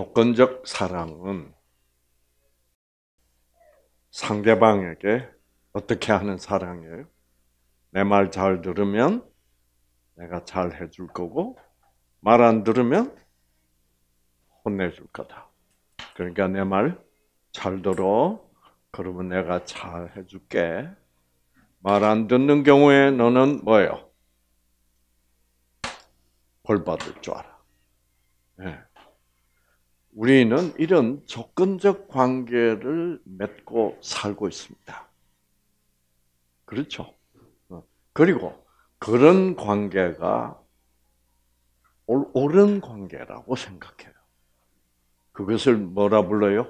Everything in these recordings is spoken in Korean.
조건적 사랑은 상대방에게 어떻게 하는 사랑이에요? 내 말 잘 들으면 내가 잘 해줄 거고, 말 안 들으면 혼내줄 거다. 그러니까 내 말 잘 들어. 그러면 내가 잘 해줄게. 말 안 듣는 경우에 너는 뭐예요? 벌 받을 줄 알아. 네. 우리는 이런 조건적 관계를 맺고 살고 있습니다. 그렇죠? 그리고 그런 관계가 옳은 관계라고 생각해요. 그것을 뭐라 불러요?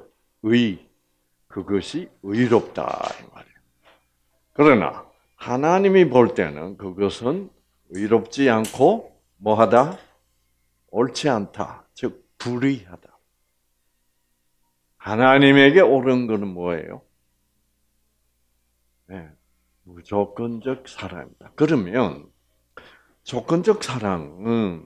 그것이 의롭다 이 말이에요. 그러나 하나님이 볼 때는 그것은 의롭지 않고 뭐하다? 옳지 않다. 즉 불의하다. 하나님에게 옳은 것은 뭐예요? 네, 무조건적 사랑입니다. 그러면 조건적 사랑의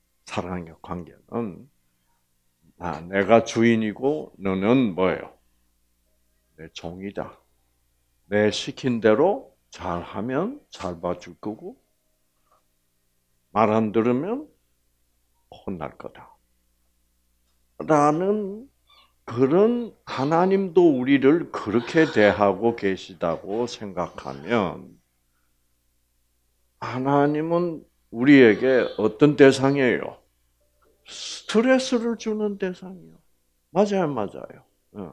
관계는 내가 주인이고 너는 뭐예요? 내 종이다. 내 시킨 대로 잘하면 잘 봐줄 거고 말 안 들으면 혼날 거다. 라는 그런 하나님도 우리를 그렇게 대하고 계시다고 생각하면 하나님은 우리에게 어떤 대상이에요? 스트레스를 주는 대상이요. 맞아요.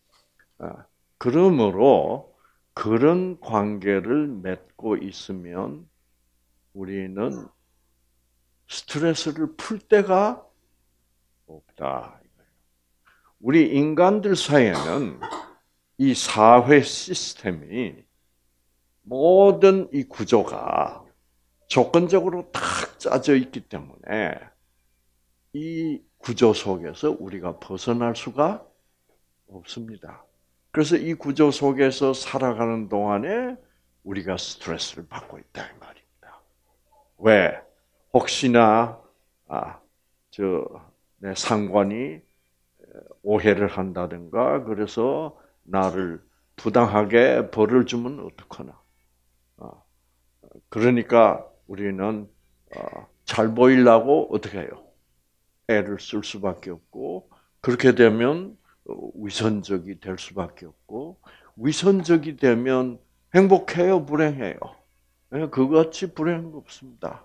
그러므로 그런 관계를 맺고 있으면 우리는 스트레스를 풀 데가 없다. 우리 인간들 사이에는 이 사회 시스템이 모든 이 구조가 조건적으로 딱 짜져 있기 때문에 이 구조 속에서 우리가 벗어날 수가 없습니다. 그래서 이 구조 속에서 살아가는 동안에 우리가 스트레스를 받고 있다 이 말입니다. 왜? 혹시나 내 상관이 오해를 한다든가 그래서 나를 부당하게 벌을 주면 어떡하나. 그러니까 우리는 잘 보이려고 어떻게 해요? 애를 쓸 수밖에 없고 그렇게 되면 위선적이 될 수밖에 없고 위선적이 되면 행복해요, 불행해요? 그것이 불행은 없습니다.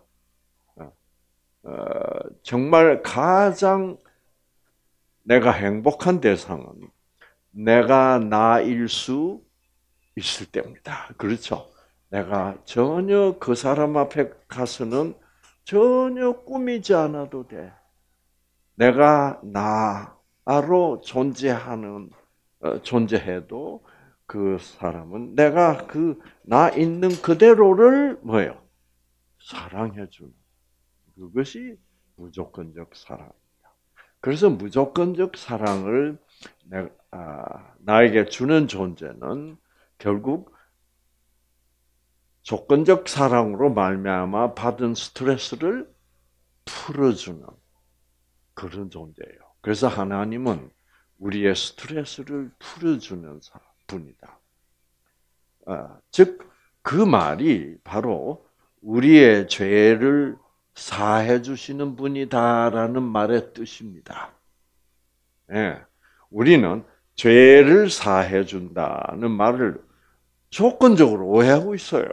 정말 가장 내가 행복한 대상은 내가 나일 수 있을 때입니다. 그렇죠? 내가 전혀 그 사람 앞에 가서는 전혀 꾸미지 않아도 돼. 내가 나로 존재해도 그 사람은 내가 나 있는 그대로를 뭐예요? 사랑해주는 그것이 무조건적 사랑입니다. 그래서 무조건적 사랑을 나에게 주는 존재는 결국 조건적 사랑으로 말미암아 받은 스트레스를 풀어주는 그런 존재예요. 그래서 하나님은 우리의 스트레스를 풀어주는 분이다. 즉, 그 말이 바로 우리의 죄를 사해 주시는 분이다라는 말의 뜻입니다. 예, 우리는 죄를 사해 준다는 말을 조건적으로 오해하고 있어요.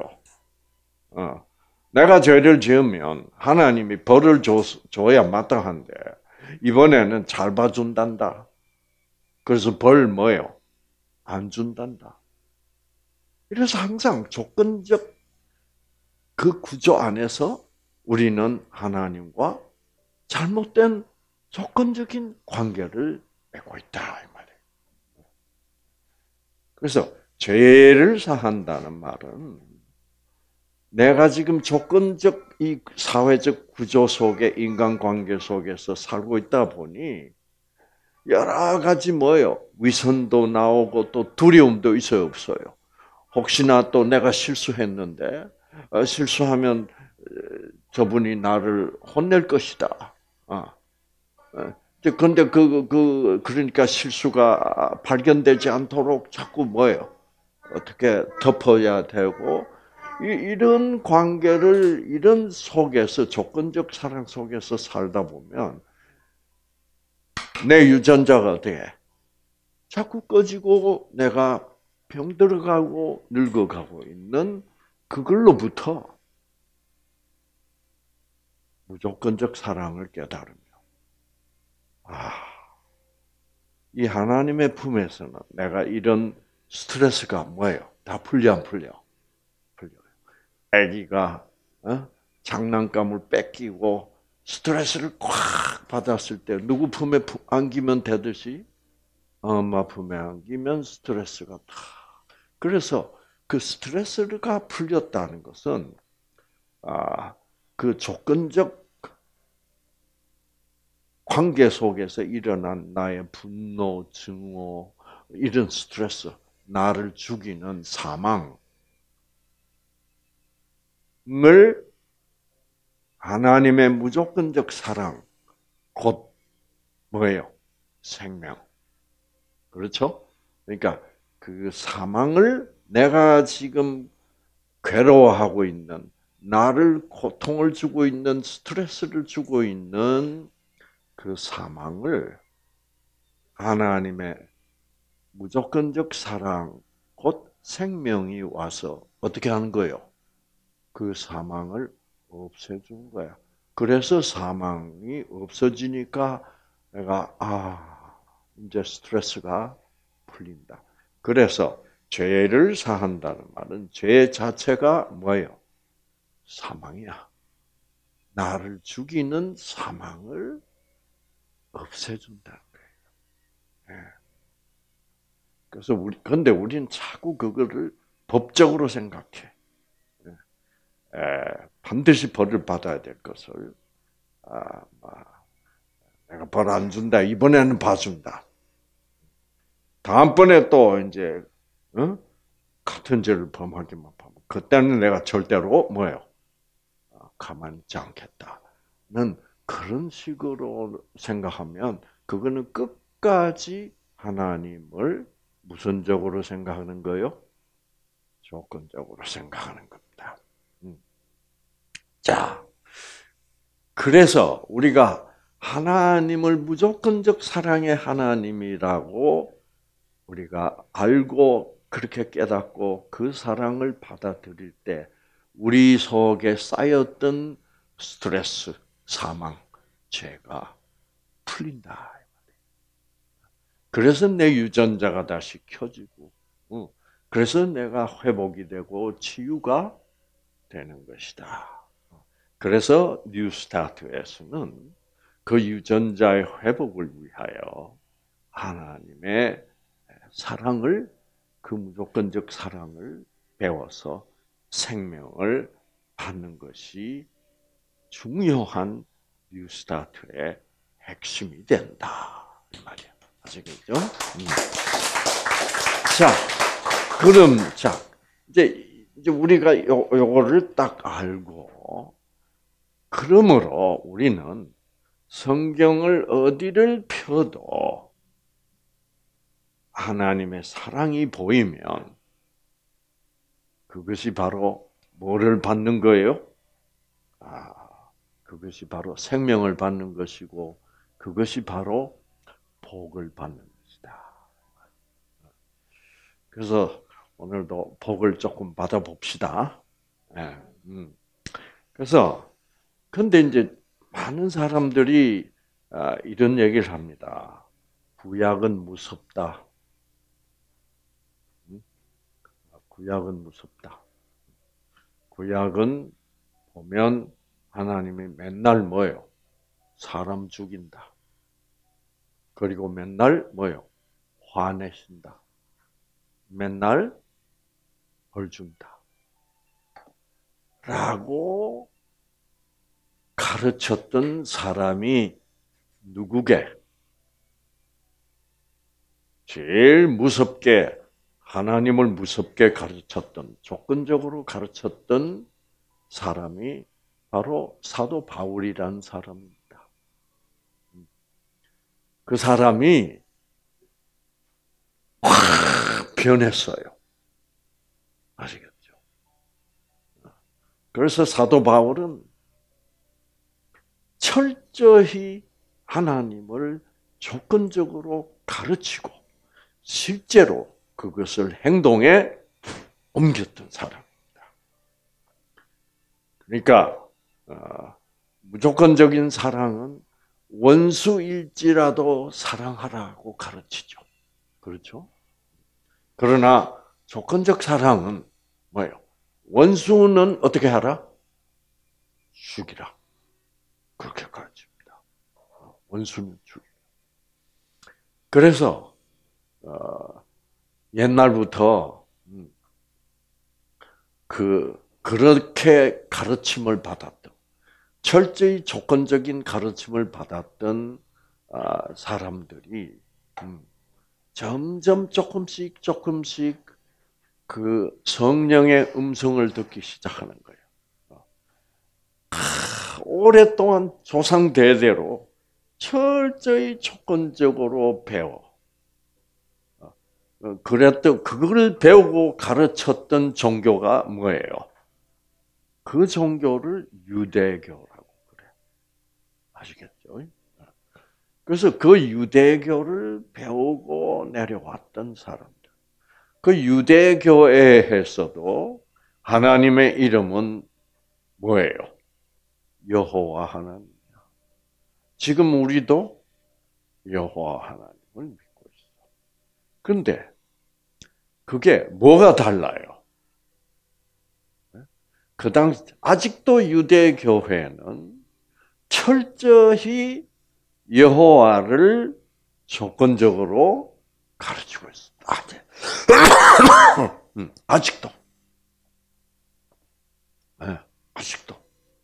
내가 죄를 지으면 하나님이 벌을 줘야 마땅한데 이번에는 잘 봐준단다. 그래서 벌 뭐예요? 안 준단다. 이래서 항상 조건적 그 구조 안에서 우리는 하나님과 잘못된 조건적인 관계를 맺고 있다 이 말이에요. 그래서 죄를 사한다는 말은 내가 지금 조건적 이 사회적 구조 속에 인간관계 속에서 살고 있다 보니 여러 가지 뭐예요? 위선도 나오고 또 두려움도 있어요, 없어요? 혹시나 또 내가 실수했는데 실수하면 저분이 나를 혼낼 것이다. 근데 그러니까 실수가 발견되지 않도록 자꾸 뭐예요? 어떻게 덮어야 되고, 이런 관계를, 이런 속에서, 조건적 사랑 속에서 살다 보면, 내 유전자가 돼. 자꾸 꺼지고, 내가 병들어가고, 늙어가고 있는 그걸로부터 무조건적 사랑을 깨달으며, 이 하나님의 품에서는 내가 이런 스트레스가 뭐예요? 다 풀려 안 풀려? 풀려요. 아기가 장난감을 뺏기고 스트레스를 꽉 받았을 때 누구 품에 안기면 되듯이 엄마 품에 안기면 스트레스가 다. 그래서 그 스트레스가 풀렸다는 것은 그 조건적 관계 속에서 일어난 나의 분노, 증오, 이런 스트레스, 나를 죽이는 사망을 하나님의 무조건적 사랑, 곧 뭐예요? 생명. 그렇죠? 그러니까 그 사망을 내가 지금 괴로워하고 있는, 나를 고통을 주고 있는, 스트레스를 주고 있는 그 사망을 하나님의 무조건적 사랑, 곧 생명이 와서 어떻게 하는 거예요? 그 사망을 없애준 거야. 그래서 사망이 없어지니까 내가 이제 스트레스가 풀린다. 그래서 죄를 사한다는 말은 죄 자체가 뭐예요? 사망이야. 나를 죽이는 사망을 없애준다는 거예요. 네. 그래서 근데 우리는 자꾸 그거를 법적으로 생각해. 반드시 벌을 받아야 될 것을, 내가 벌 안 준다. 이번에는 봐준다. 다음번에 또 이제, 같은 죄를 범하기만 하면, 그때는 내가 절대로 뭐예요? 가만히 있지 않겠다는 그런 식으로 생각하면, 그거는 끝까지 하나님을 무선적으로 생각하는 거요? 조건적으로 생각하는 겁니다. 자, 그래서 우리가 하나님을 무조건적 사랑의 하나님이라고 우리가 알고 그렇게 깨닫고 그 사랑을 받아들일 때 우리 속에 쌓였던 스트레스, 사망, 죄가 풀린다. 그래서 내 유전자가 다시 켜지고, 그래서 내가 회복이 되고 치유가 되는 것이다. 그래서 뉴스타트에서는 그 유전자의 회복을 위하여 하나님의 사랑을, 그 무조건적 사랑을 배워서 생명을 받는 것이 중요한 뉴스타트의 핵심이 된다. 이 말이야. 아시겠죠? 자, 그럼, 이제 우리가 요거를 딱 알고, 그러므로 우리는 성경을 어디를 펴도 하나님의 사랑이 보이면 그것이 바로 뭐를 받는 거예요? 그것이 바로 생명을 받는 것이고 그것이 바로 복을 받는 것이다. 그래서 오늘도 복을 조금 받아봅시다. 그래서 근데 이제 많은 사람들이 이런 얘기를 합니다. 구약은 무섭다. 구약은 무섭다. 구약은 보면 하나님이 맨날 뭐예요? 사람 죽인다. 그리고 맨날 뭐예요? 화내신다. 맨날 벌 준다. 라고 가르쳤던 사람이 누구게? 제일 무섭게 하나님을 무섭게 가르쳤던, 조건적으로 가르쳤던 사람이 바로 사도 바울이라는 사람입니다. 그 사람이 확 변했어요. 아시겠죠? 그래서 사도 바울은 철저히 하나님을 조건적으로 가르치고 실제로 그것을 행동에 옮겼던 사람입니다. 그러니까 무조건적인 사랑은 원수일지라도 사랑하라고 가르치죠. 그렇죠? 그러나 조건적 사랑은 뭐예요? 원수는 어떻게 하라? 죽이라. 그렇게 가르칩니다. 원수는 죽이라. 그래서 옛날부터 그렇게 가르침을 받았던, 철저히 조건적인 가르침을 받았던 사람들이 점점 조금씩 그 성령의 음성을 듣기 시작하는 거예요. 오랫동안 조상 대대로 철저히 조건적으로 배워. 그걸 배우고 가르쳤던 종교가 뭐예요? 그 종교를 유대교라고 그래. 아시겠죠? 그래서 그 유대교를 배우고 내려왔던 사람들. 그 유대교에서도 하나님의 이름은 뭐예요? 여호와 하나님. 지금 우리도 여호와 하나님을 믿고 있어. 그런데 그게 뭐가 달라요? 그 당시 아직도 유대교회는 철저히 여호와를 조건적으로 가르치고 있어. 아직도. 아직도.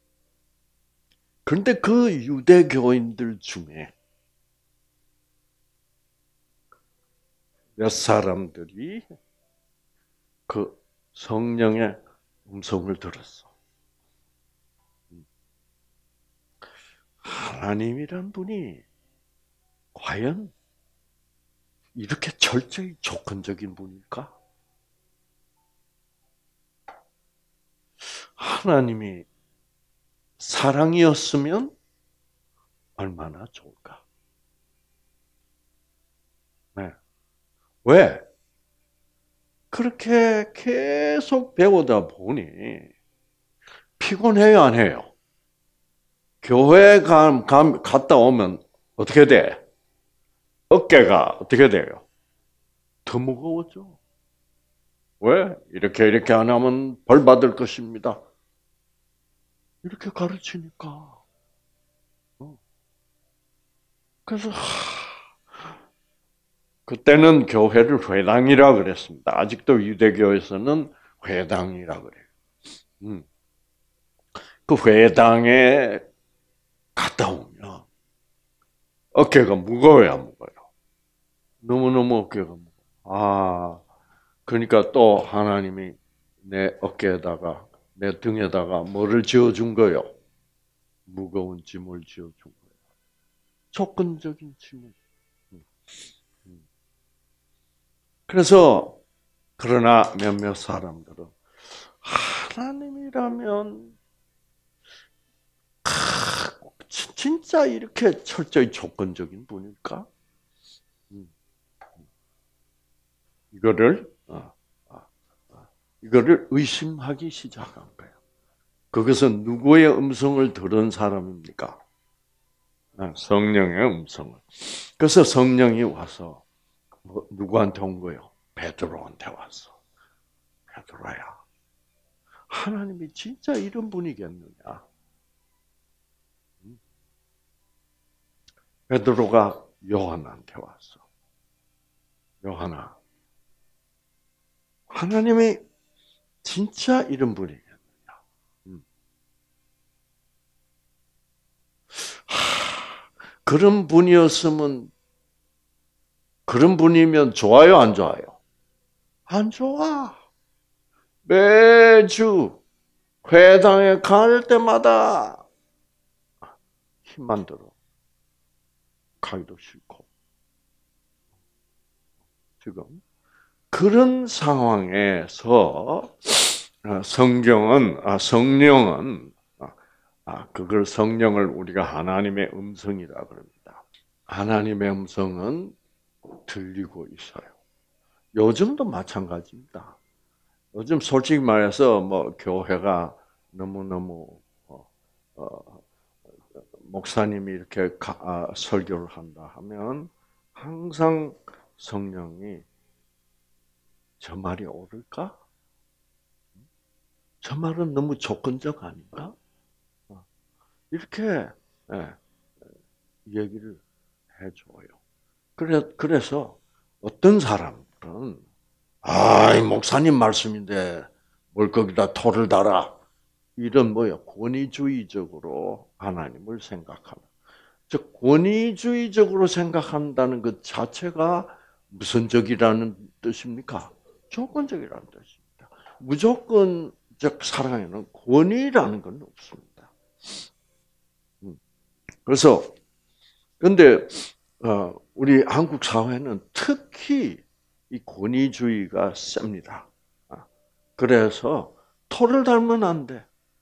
그런데 그 유대교인들 중에 몇 사람들이 그 성령의 음성을 들었어. 하나님이란 분이 과연 이렇게 철저히 조건적인 분일까? 하나님이 사랑이었으면 얼마나 좋을까? 네. 왜? 그렇게 계속 배우다 보니 피곤해요, 안 해요? 교회 갔다 오면 어떻게 돼? 어깨가 어떻게 돼요? 더 무거워져. 왜? 이렇게 안 하면 벌 받을 것입니다. 이렇게 가르치니까. 그래서 그때는 교회를 회당이라 그랬습니다. 아직도 유대교에서는 회당이라 그래요. 그 회당에 갔다 오면 어깨가 무거워야 무거워요. 너무너무 어깨가 무거워. 그러니까 또 하나님이 내 어깨에다가, 내 등에다가 뭐를 지어준 거요? 무거운 짐을 지어준 거예요. 조건적인 짐을. 그래서 그러나 몇몇 사람들은 하나님이라면 진짜 이렇게 철저히 조건적인 분일까? 이거를 의심하기 시작한 거예요. 그것은 누구의 음성을 들은 사람입니까? 성령의 음성을. 그래서 성령이 와서 누구한테 온 거예요? 베드로한테 왔어. 베드로야, 하나님이 진짜 이런 분이겠느냐? 베드로가 요한한테 왔어. 요한아, 하나님이 진짜 이런 분이겠느냐? 그런 분이었으면, 그런 분이면 좋아요, 안 좋아요? 안 좋아. 매주 회당에 갈 때마다 힘만 들어. 가기도 싫고. 지금. 그런 상황에서 성령은 그걸 성령을 우리가 하나님의 음성이라 그럽니다. 하나님의 음성은 들리고 있어요. 요즘도 마찬가지입니다. 요즘 솔직히 말해서 뭐 교회가 너무너무 목사님이 이렇게 설교를 한다 하면 항상 성령이 저 말이 옳을까? 저 말은 너무 조건적 아닌가? 이렇게 얘기를 해줘요. 그래서 어떤 사람들은 이 목사님 말씀인데 뭘 거기다 토를 달아. 이런 권위주의적으로 하나님을 생각하는. 즉 권위주의적으로 생각한다는 것 자체가 무선적이라는 뜻입니까? 조건적이라는 뜻입니다. 무조건적 사랑에는 권위라는 건 없습니다. 그래서 근데 우리 한국 사회는 특히 이 권위주의가 셉니다. 그래서 토를 달면 안 돼.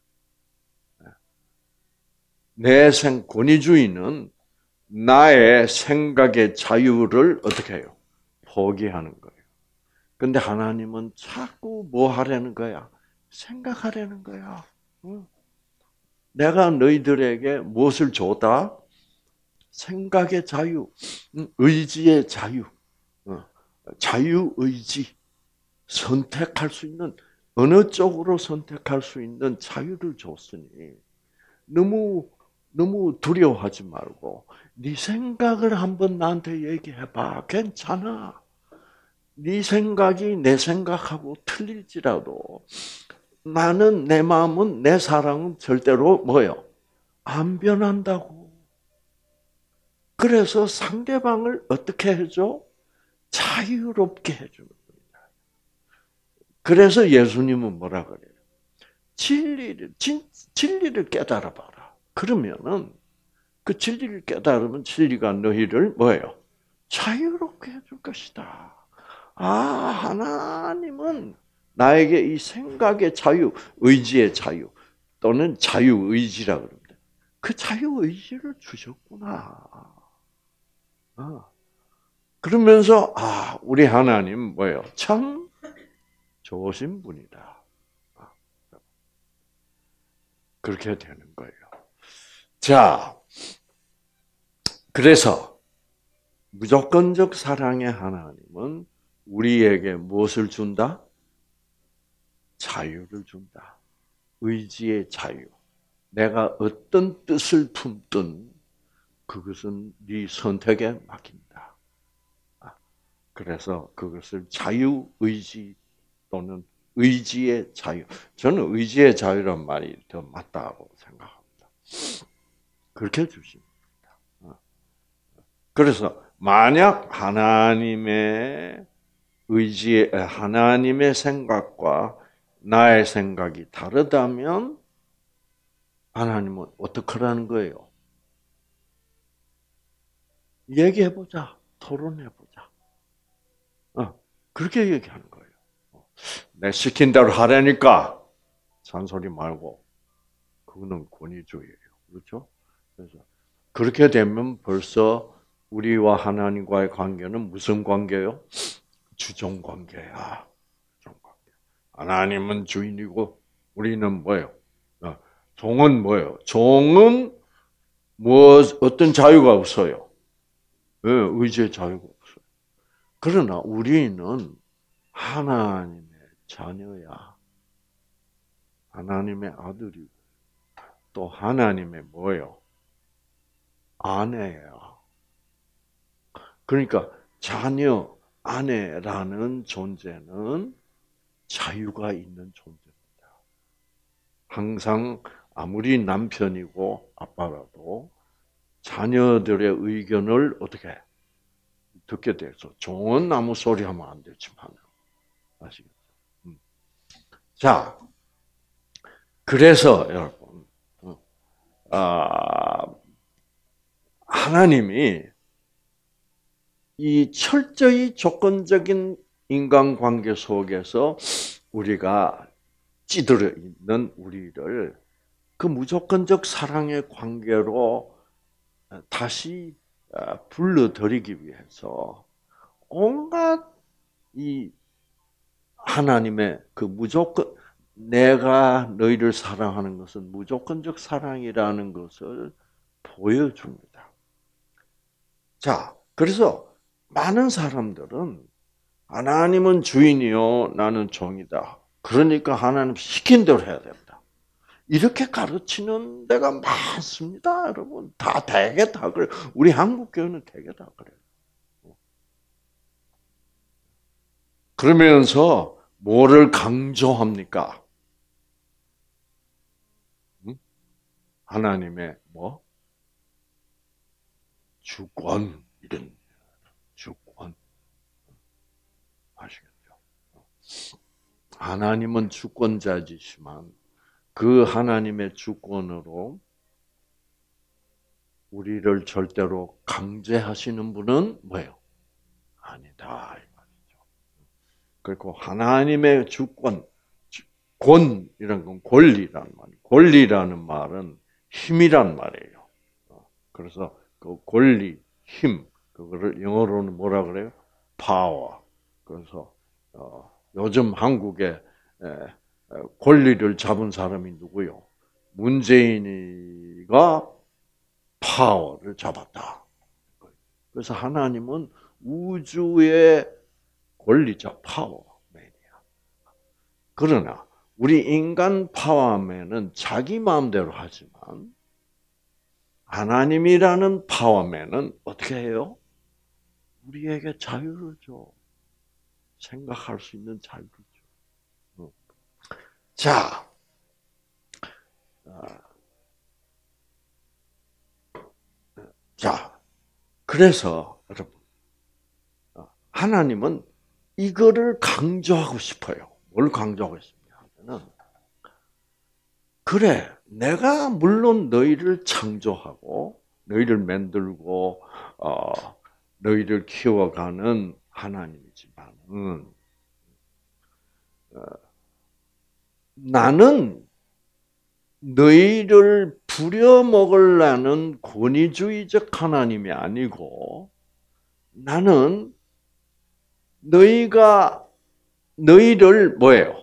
권위주의는 나의 생각의 자유를 어떻게 해요? 포기하는 거예요. 근데 하나님은 자꾸 뭐 하려는 거야? 생각하려는 거야. 내가 너희들에게 무엇을 줬다? 생각의 자유, 의지의 자유, 자유의지, 선택할 수 있는, 어느 쪽으로 선택할 수 있는 자유를 줬으니, 너무 두려워하지 말고, 네 생각을 한번 나한테 얘기해봐. 괜찮아. 네 생각이 내 생각하고 틀릴지라도, 내 마음은, 내 사랑은 절대로 안 변한다고. 그래서 상대방을 어떻게 해줘? 자유롭게 해주는 겁니다. 그래서 예수님은 뭐라 그래요? 진리를 깨달아 봐라. 그러면은 그 진리를 깨달으면 진리가 너희를 자유롭게 해줄 것이다. 하나님은 나에게 이 생각의 자유, 의지의 자유 또는 자유의지라 그럽니다. 그 자유의지를 주셨구나. 그러면서 우리 하나님 참 좋으신 분이다. 그렇게 되는 거예요. 자, 그래서 무조건적 사랑의 하나님은 우리에게 무엇을 준다? 자유를 준다. 의지의 자유. 내가 어떤 뜻을 품든 그것은 네 선택에 맡긴다. 그래서 그것을 자유의지 또는 의지의 자유. 저는 의지의 자유란 말이 더 맞다고 생각합니다. 그렇게 주십니다. 그래서 만약 하나님의 생각과 나의 생각이 다르다면 하나님은 어떡하라는 거예요? 얘기해보자. 토론해보자. 그렇게 얘기하는 거예요. 내 시킨 대로 하라니까 잔소리 말고. 그거는 권위주의예요. 그렇죠? 그래서 그렇게 되면 벌써 우리와 하나님과의 관계는 무슨 관계예요? 주종 관계야. 주종 관계. 하나님은 주인이고 우리는 뭐예요? 종은 뭐예요? 종은 어떤 자유가 없어요. 의지의 자유가 없어요. 그러나 우리는 하나님의 자녀야. 하나님의 아들이고 또 하나님의 아내야. 그러니까 자녀, 아내라는 존재는 자유가 있는 존재입니다. 항상 아무리 남편이고 아빠라도 자녀들의 의견을 어떻게 듣게 돼서 종은 아무 소리 하면 안 되지만 아시겠죠? 자, 그래서 여러분, 하나님이 이 철저히 조건적인 인간관계 속에서 우리가 찌들어 있는 우리를 그 무조건적 사랑의 관계로 다시 불러들이기 위해서 온갖 이 하나님의 그 무조건 내가 너희를 사랑하는 것은 무조건적 사랑이라는 것을 보여줍니다. 자, 그래서 많은 사람들은 하나님은 주인이요, 나는 종이다. 그러니까 하나님 시킨 대로 해야 됩니다. 이렇게 가르치는 데가 많습니다, 여러분. 대개 다 그래요. 우리 한국 교회는 대개 다 그래요. 그러면서 뭐를 강조합니까? 하나님의 뭐? 주권, 이런 주권. 아시겠죠? 하나님은 주권자이시지만 그 하나님의 주권으로 우리를 절대로 강제하시는 분은 뭐예요? 아니다. 이 말이죠. 그리고 하나님의 주권, 권이란 건 권리란 말이에요. 권리라는 말은 힘이란 말이에요. 그래서 그 권리, 힘, 그거를 영어로는 뭐라 그래요? 파워. 그래서 요즘 한국에 권리를 잡은 사람이 누구요? 문재인이가 파워를 잡았다. 그래서 하나님은 우주의 권리자 파워맨이야. 그러나 우리 인간 파워맨은 자기 마음대로 하지만 하나님이라는 파워맨은 어떻게 해요? 우리에게 자유를 줘. 생각할 수 있는 자유를 줘. 자, 그래서 여러분, 하나님은 이거를 강조하고 싶어요. 뭘 강조하고 싶냐면은, 그래, 내가 물론 너희를 창조하고, 너희를 만들고, 너희를 키워가는 하나님이지만, 나는 너희를 부려먹으려는 권위주의적 하나님이 아니고, 나는 너희를 뭐예요?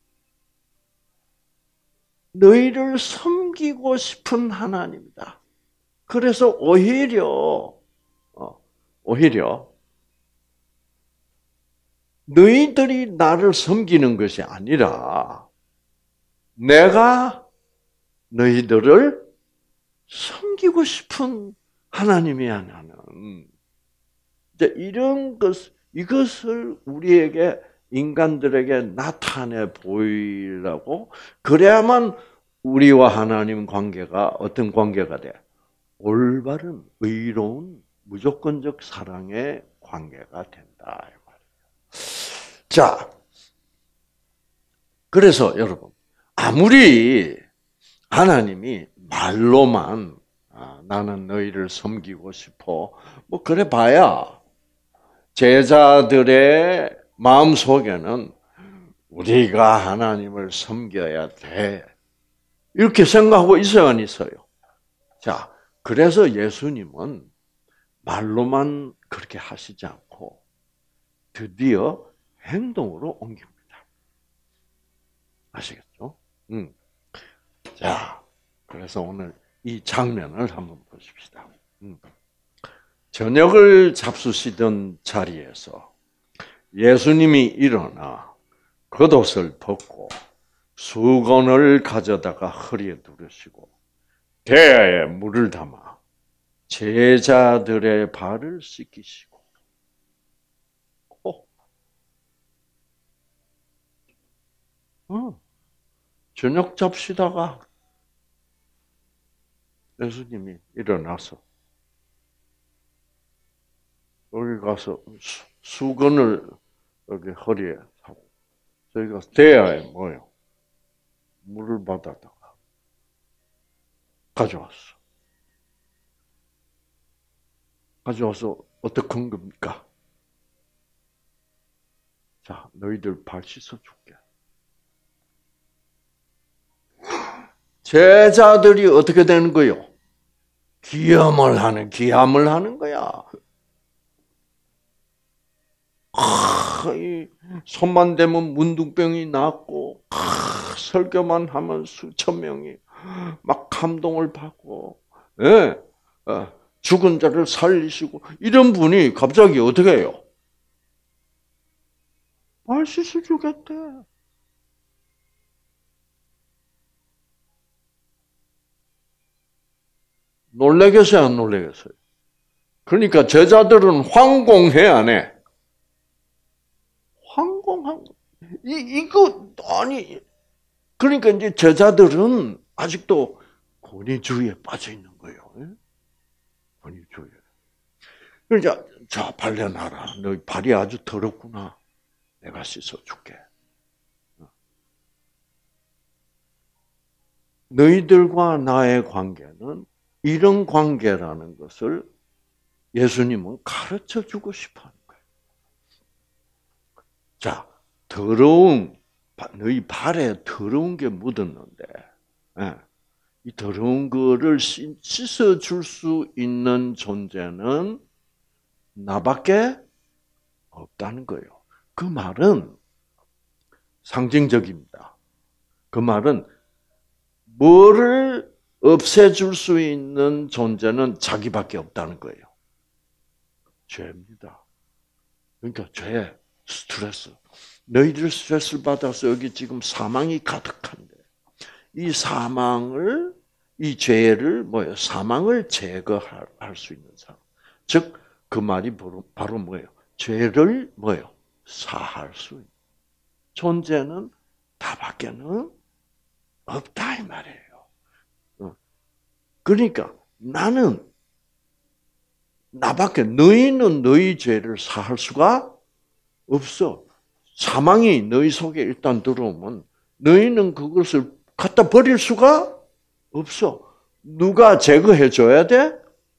너희를 섬기고 싶은 하나님이다. 그래서 오히려 너희들이 나를 섬기는 것이 아니라 내가 너희들을 섬기고 싶은 하나님이야, 나는. 이런 이것을 우리에게, 인간들에게 나타내 보이려고, 그래야만 우리와 하나님 관계가 어떤 관계가 돼? 올바른, 의로운, 무조건적 사랑의 관계가 된다. 자, 그래서 여러분, 아무리 하나님이 말로만 나는 너희를 섬기고 싶어, 뭐 그래 봐야 제자들의 마음 속에는 우리가 하나님을 섬겨야 돼, 이렇게 생각하고 있어요, 안 있어요? 자, 그래서 예수님은 말로만 그렇게 하시지 않고 드디어 행동으로 옮깁니다. 아시겠죠? 자, 그래서 오늘 이 장면을 한번 보십시다. 저녁을 잡수시던 자리에서 예수님이 일어나 겉옷을 벗고 수건을 가져다가 허리에 두르시고 대야에 물을 담아 제자들의 발을 씻기시고, 저녁 잡시다가 예수님이 일어나서 여기 가서 수건을 여기 허리에 하고, 저희가 대야에 뭐요? 물을 받아다가 가져왔어. 가져와서 어떻게 한 겁니까? 자, 너희들 발 씻어 줄게. 제자들이 어떻게 되는 거요? 기함을 하는 거야. 손만 대면 문둥병이 낫고, 설교만 하면 수천 명이 막 감동을 받고, 예, 죽은 자를 살리시고, 이런 분이 갑자기 어떻게 해요? 발 씻어 주겠대. 놀래겠어요, 안 놀래겠어요? 그러니까 제자들은 황공해, 안 해? 황공한, 이거, 아니, 그러니까 이제 제자들은 아직도 권위주의에 빠져 있는 거예요. 권위주의. 그러니까, 자, 발견하라. 너 발이 아주 더럽구나. 내가 씻어줄게. 너희들과 나의 관계는 이런 관계라는 것을 예수님은 가르쳐 주고 싶어 하는 거예요. 자, 너희 발에 더러운 게 묻었는데, 이 더러운 거를 씻어 줄 수 있는 존재는 나밖에 없다는 거예요. 그 말은 상징적입니다. 그 말은 뭐를 없애줄 수 있는 존재는 자기밖에 없다는 거예요. 죄입니다. 그러니까 죄, 스트레스. 너희들 스트레스를 받아서 여기 지금 사망이 가득한데 이 죄를 사망을 제거할 수 있는 사람. 즉, 그 말이 바로 뭐예요? 죄를 사할 수 있는 존재는 나밖에는 없다 이 말이에요. 그러니까 너희는 너희 죄를 사할 수가 없어. 사망이 너희 속에 일단 들어오면 너희는 그것을 갖다 버릴 수가 없어. 누가 제거해 줘야 돼?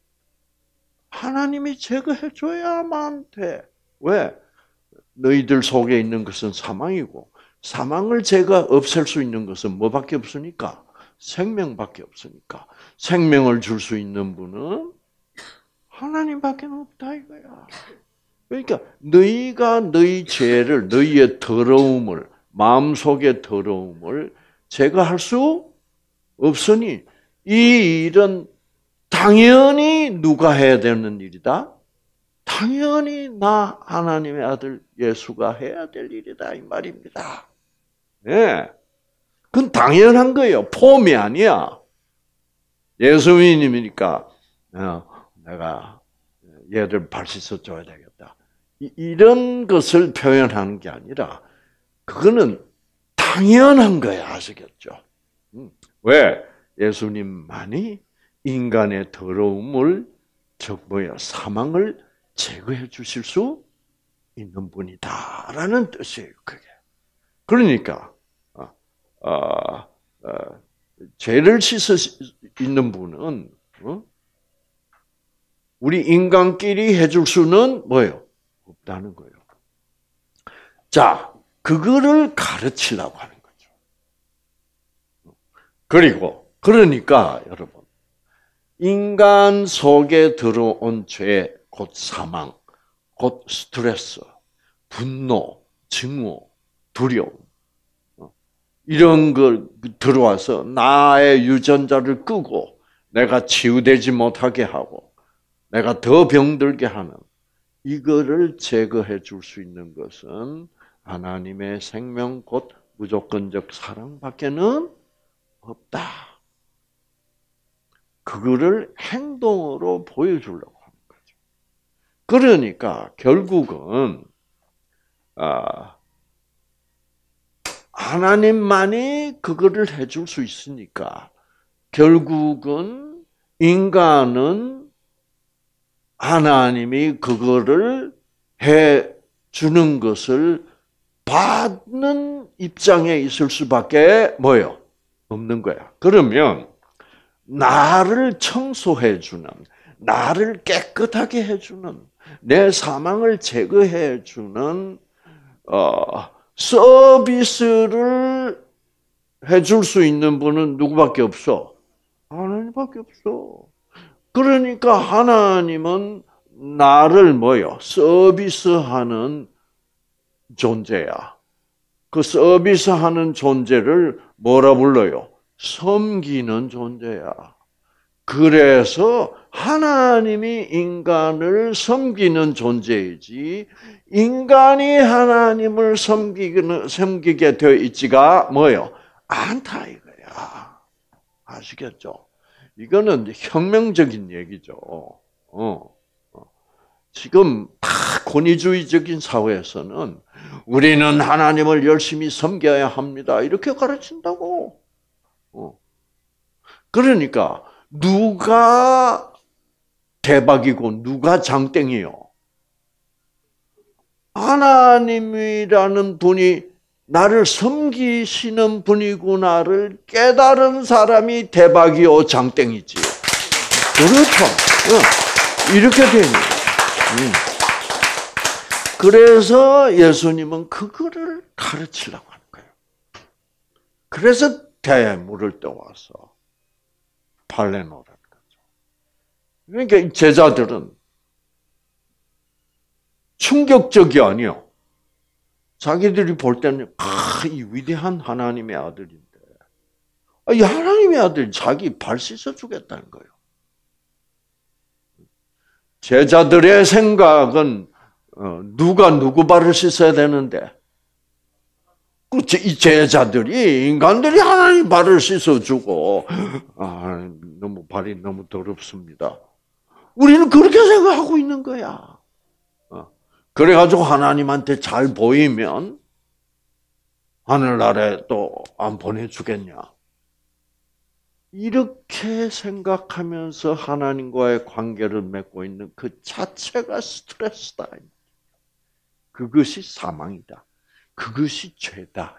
하나님이 제거해 줘야만 돼. 왜? 너희들 속에 있는 것은 사망이고 사망을 없앨 수 있는 것은 뭐밖에 없으니까? 생명밖에 없으니까. 생명을 줄 수 있는 분은 하나님밖에 없다 이거야. 그러니까 너희가 너희 죄를, 너희의 더러움을, 마음속의 더러움을 제거할 수 없으니 이 일은 당연히 누가 해야 되는 일이다? 당연히 나 하나님의 아들 예수가 해야 될 일이다 이 말입니다. 네. 그건 당연한 거예요. 폼이 아니야. 예수님이니까 내가 얘들 발 씻어줘야 되겠다. 이런 것을 표현하는 게 아니라 그거는 당연한 거야. 아시겠죠? 왜? 예수님만이 인간의 더러움을 사망을 제거해 주실 수 있는 분이다라는 뜻이에요. 그게. 그러니까 죄를 씻을 수 있는 분은 우리 인간끼리 해줄 수는 없다는 거예요. 자, 그거를 가르치려고 하는 거죠. 그러니까 여러분, 인간 속에 들어온 죄, 곧 사망, 곧 스트레스, 분노, 증오, 두려움, 이런 걸 들어와서 나의 유전자를 끄고 내가 치유되지 못하게 하고 내가 더 병들게 하는 이거를 제거해 줄 수 있는 것은 하나님의 생명 곧 무조건적 사랑밖에는 없다. 그거를 행동으로 보여주려고 하는 거죠. 그러니까 결국은 하나님만이 그거를 해줄 수 있으니까 결국은 인간은 하나님이 그거를 해주는 것을 받는 입장에 있을 수밖에 없는 거야. 그러면 나를 청소해주는, 나를 깨끗하게 해주는, 내 사망을 제거해주는 서비스를 해줄 수 있는 분은 누구밖에 없어? 하나님밖에 없어. 그러니까 하나님은 나를 뭐요? 서비스하는 존재야. 그 서비스하는 존재를 뭐라 불러요? 섬기는 존재야. 그래서 하나님이 인간을 섬기는 존재이지, 인간이 하나님을 섬기게 되어 있지가 뭐요? 않다 이거야. 아시겠죠? 이거는 혁명적인 얘기죠. 지금 다 권위주의적인 사회에서는 우리는 하나님을 열심히 섬겨야 합니다. 이렇게 가르친다고. 그러니까 누가 대박이고 누가 장땡이요? 하나님이라는 분이 나를 섬기시는 분이구나를 깨달은 사람이 대박이요 장땡이지. 그렇죠. 이렇게 됩니다. 그래서 예수님은 그거를 가르치려고 하는 거예요. 그래서 대물을 떠와서 발레노라는 거죠. 그러니까 제자들은 충격적이 아니요. 자기들이 볼 때는 이 위대한 하나님의 아들인데, 이 하나님의 아들이 자기 발 씻어 주겠다는 거예요. 제자들의 생각은 누가 누구 발을 씻어야 되는데, 이 제자들이 인간들이 하나님 발을 씻어주고 너무 발이 너무 더럽습니다. 우리는 그렇게 생각하고 있는 거야. 그래가지고 하나님한테 잘 보이면 하늘나라에 또 안 보내주겠냐. 이렇게 생각하면서 하나님과의 관계를 맺고 있는 그 자체가 스트레스다. 그것이 사망이다. 그것이 죄다.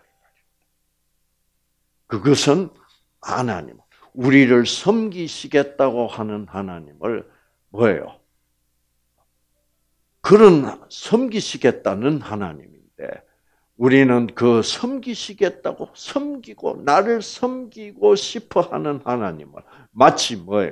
그것은 하나님, 우리를 섬기시겠다고 하는 하나님을 뭐예요? 그런 섬기시겠다는 하나님인데 우리는 그 섬기시겠다고 섬기고 나를 섬기고 싶어 하는 하나님을 마치 뭐예요?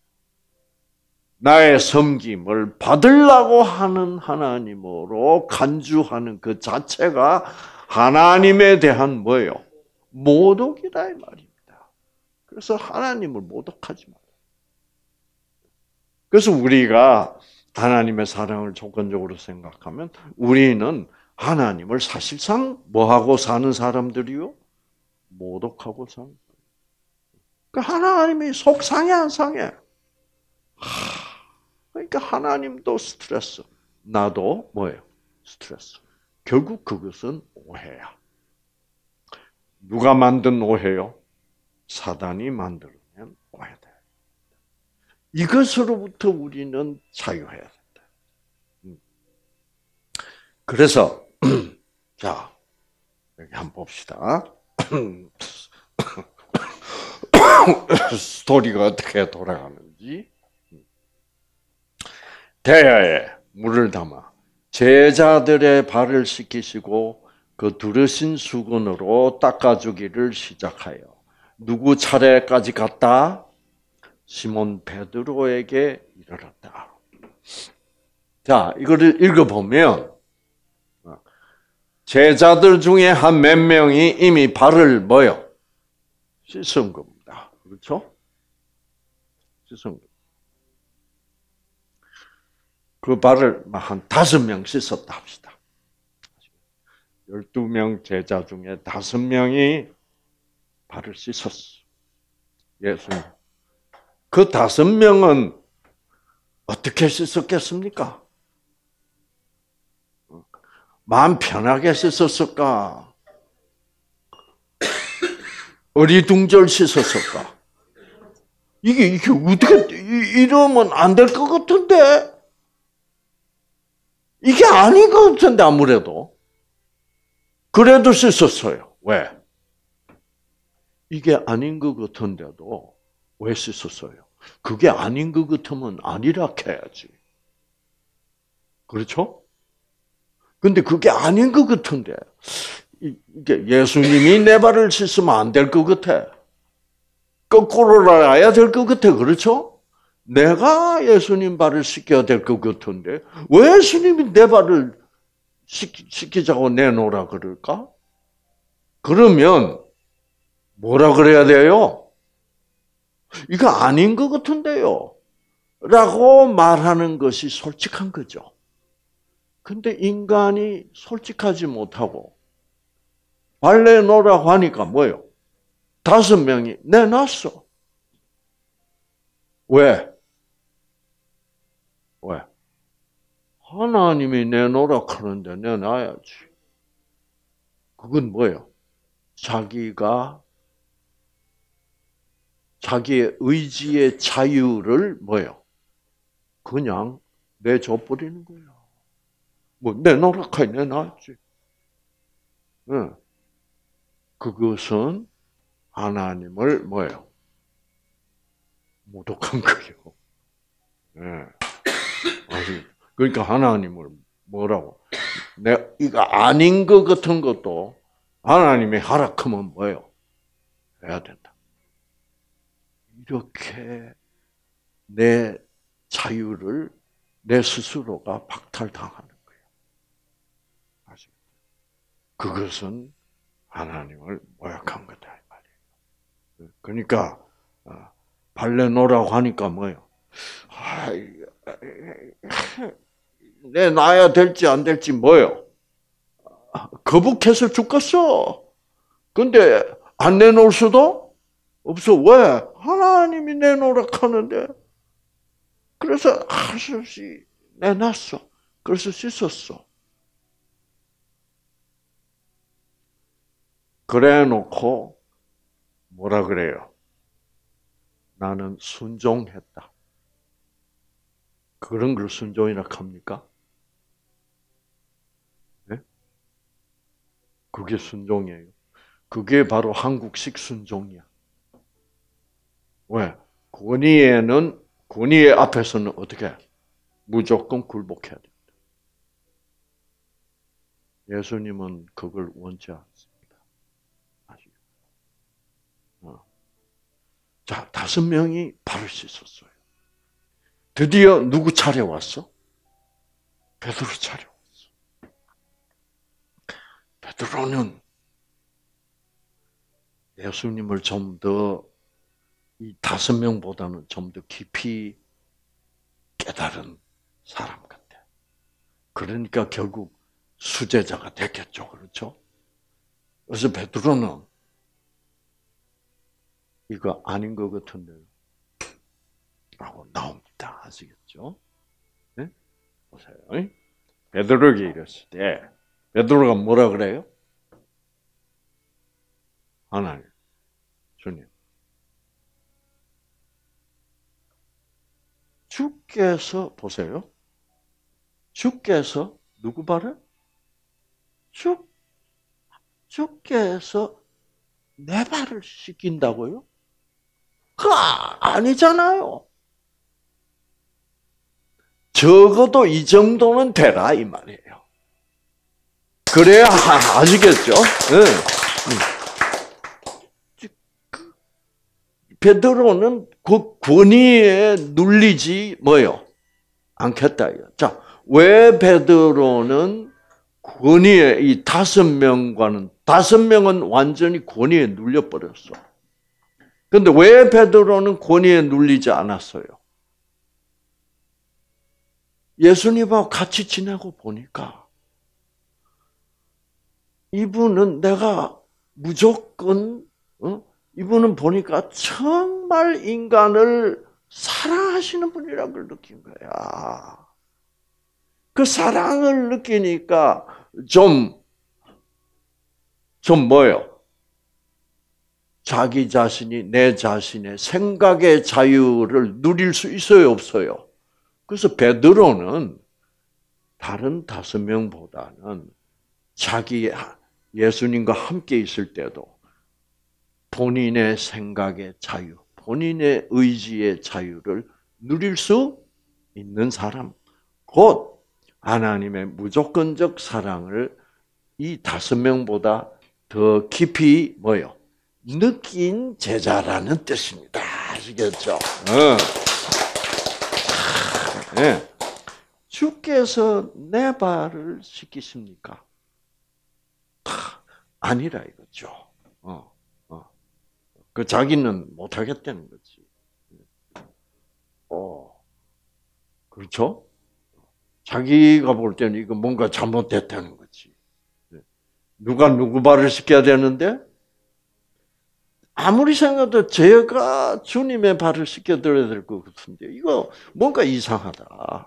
나의 섬김을 받으려고 하는 하나님으로 간주하는 그 자체가 하나님에 대한 뭐예요? 모독이다 이 말입니다. 그래서 하나님을 모독하지 마라. 그래서 우리가 하나님의 사랑을 조건적으로 생각하면 우리는 하나님을 사실상 뭐하고 사는 사람들이요? 모독하고 사는 사람. 그러니까 하나님이 속 상해 안 상해? 그러니까 하나님도 스트레스, 나도 뭐예요? 스트레스. 결국 그것은 오해야. 누가 만든 오해요? 사단이 만들면 오해다. 이것으로부터 우리는 자유해야 된다. 그래서 자 여기 한번 봅시다. 스토리가 어떻게 돌아가는지. 대야에 물을 담아 제자들의 발을 씻기시고 그 두르신 수건으로 닦아주기를 시작하여 누구 차례까지 갔다? 시몬 베드로에게 이르렀다. 자, 이거를 읽어보면 제자들 중에 한 몇 명이 이미 발을 뭐요? 씻은 겁니다. 그렇죠? 씻은 겁니다. 그 발을 한 5명 씻었다 합시다. 12명 제자 중에 5명이 발을 씻었어. 예수님. 그 5명은 어떻게 씻었겠습니까? 마음 편하게 씻었을까? 어리둥절 씻었을까? 이게 어떻게, 이러면 안 될 것 같은데? 이게 아닌 것 같은데, 아무래도. 그래도 씻었어요. 왜? 이게 아닌 것 같은데도 왜 씻었어요? 그게 아닌 것 같으면 아니라 해야지. 그렇죠? 근데 그게 아닌 것 같은데. 이게 예수님이 내 발을 씻으면 안 될 것 같아. 거꾸로 나야 될 것 같아. 그렇죠? 내가 예수님 발을 씻겨야 될 것 같은데 왜 예수님이 내 발을 씻기자고 내놓으라 그럴까? 그러면 뭐라 그래야 돼요? 이거 아닌 것 같은데요. 라고 말하는 것이 솔직한 거죠. 근데 인간이 솔직하지 못하고 발 내놓으라고 하니까 뭐예요? 5명이 내놨어. 왜? 왜? 하나님이 내놓으라 그러는데 내놔야지. 그건 뭐예요? 자기의 의지의 자유를 뭐예요? 그냥 내줘버리는 거예요. 뭐 내놓으라 하니 내놔야지. 네. 그것은 하나님을 뭐예요? 모독한 거예요. 네. 그러니까 하나님을 뭐라고? 내가 이거 아닌 것 같은 것도 하나님이 하락하면 뭐예요? 해야 된다. 이렇게 내 자유를 내 스스로가 박탈당하는 거예요. 아시겠죠? 그것은 하나님을 모욕한 거다 이 말이에요. 그러니까 발레노라고 하니까 뭐예요? 내놔야 될지 안 될지 뭐예요? 거북해서 죽겠어. 근데 안 내놓을 수도 없어. 왜? 하나님이 내놓으라 하는데. 그래서 할 수 없이 내놨어. 그래서 씻었어. 그래 놓고 뭐라 그래요? 나는 순종했다. 그런 걸 순종이라 합니까? 네? 그게 순종이에요. 그게 바로 한국식 순종이야. 왜? 권위의 앞에서는 어떻게 해? 무조건 굴복해야 된다. 예수님은 그걸 원치 않습니다. 자, 5명이 발을 씻었어요. 드디어 누구 차례 왔어? 베드로 차례 왔어. 베드로는 예수님을 좀 더 이 5명보다는 좀 더 깊이 깨달은 사람 같아. 그러니까 결국 수제자가 됐겠죠, 그렇죠? 그래서 베드로는 이거 아닌 것 같은데 라고 나옵니다. 아시겠죠? 네? 보세요. 베드로에게 이랬을 때 베드로가 뭐라 그래요? 하나님, 주님, 주께서 보세요. 주께서 누구 발을? 주께서 내 발을 씻긴다고요? 그거 아니잖아요. 적어도 이 정도는 되라 이 말이에요. 그래야 아시겠죠? 네. 베드로는 그 권위에 눌리지 뭐요? 않겠다. 자, 왜 베드로는 권위에 이 5명과는 5명은 완전히 권위에 눌려 버렸어. 근데 왜 베드로는 권위에 눌리지 않았어요? 예수님하고 같이 지내고 보니까 이분은 내가 무조건 이분은 보니까 정말 인간을 사랑하시는 분이라는 걸 느낀 거야. 그 사랑을 느끼니까 좀 뭐예요? 자기 자신이 내 자신의 생각의 자유를 누릴 수 있어요, 없어요? 그래서 베드로는 다른 5명보다는 자기 예수님과 함께 있을 때도 본인의 생각의 자유, 본인의 의지의 자유를 누릴 수 있는 사람, 곧 하나님의 무조건적 사랑을 이 5명보다 더 깊이 뭐요? 느낀 제자라는 뜻입니다. 아시겠죠? 네. 주께서 내 발을 씻기십니까? 아니라 이거죠. 그 자기는 못하겠다는 거지. 그렇죠? 자기가 볼 때는 이거 뭔가 잘못됐다는 거지. 누가 누구 발을 씻겨야 되는데? 아무리 생각해도 제가 주님의 발을 씻겨드려야 될 것 같은데, 이거 뭔가 이상하다.